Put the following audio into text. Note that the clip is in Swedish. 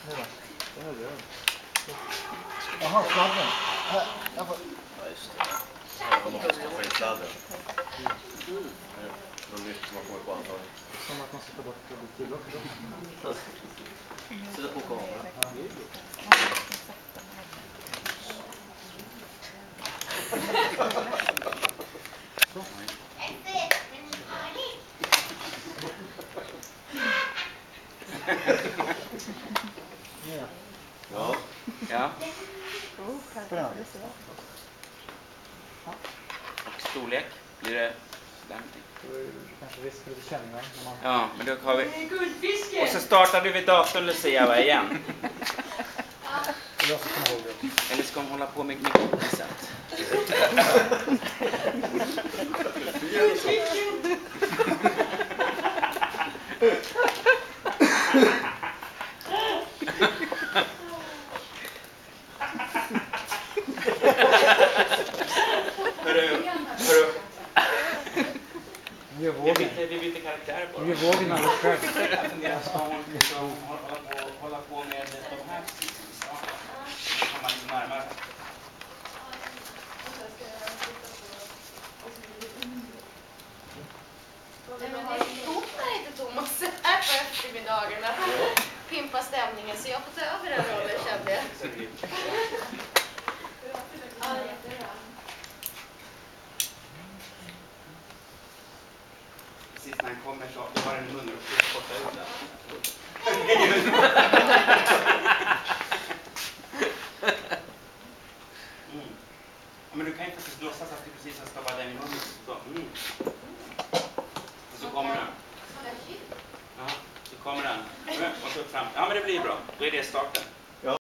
Jaha, sladden. Jag får... Ja, just det. Jag måste skaffa in sladden. Något nytt som man kommer på antagligen. Som att man ska ta bort produktiv också. Sätta på kameran. Så. Ja. Ja. Spännande. Och storlek blir det där. Då är det kanske risk för lite känningar. Ja, men då har vi... Och så startar du vid datorn, Lucia, igen. Jag ska komma ihåg det. Eller ska hon hålla på med godiset? Hörru. Vi byter karaktär bara. Vi vågar aldrig själv. Jag funderar, ska hon hålla på med de här sakerna? Då kommer man lite närmare. Nej, men det hotar inte Thomas här på eftermiddagarna. Pimpa stämningen, så jag får ta över den rollen, kände jag. Ja, jättebra. Precis när han kommer så har en mun och spotta ut den. Men du kan ju faktiskt låtsas att det precis ska vara den i munnen. Så. Och så kommer den. Ja, så kommer den. Och så fram. Ja, men det blir bra. Då är det starten.